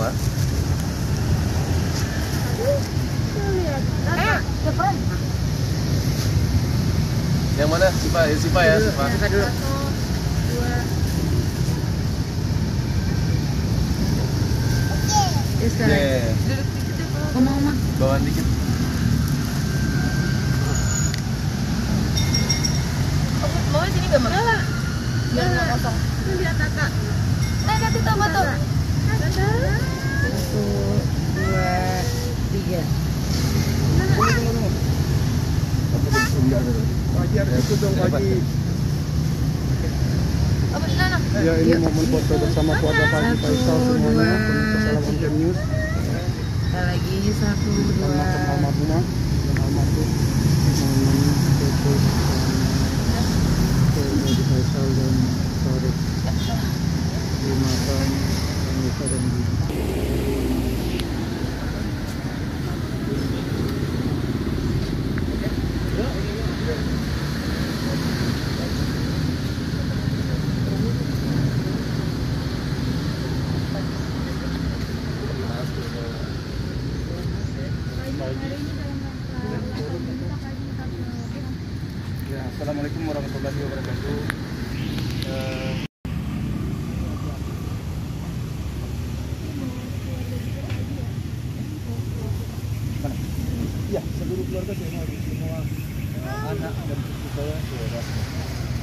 Pak. Yang mana? Sipa ya, Sipa ya, Sipa. Sipa dulu. 1, 2. Ya sekarang. Yeah. Duduk dikit ya, Pak. Ngomong-ngomong. Bawaan dikit. Mau sini nggak, Mak? Biar nggak kosong. Ini lihat kakak. Nanti tambah tuh. 1, 2, 3. Pagi harus ikut dong pagi. Apa Nana? Ya ini momen foto bersama keluarga Pagi Faisal semuanya. Salam Konten News. Kita lagi 1, 2. Almarhumah dan almarhum momen foto keluarga Faisal dan Tarik di makam Anissa dan Bibi. Ya, assalamualaikum warahmatullahi wabarakatuh. Ya, seluruh keluarga saya semua anak dan cucu saya sudah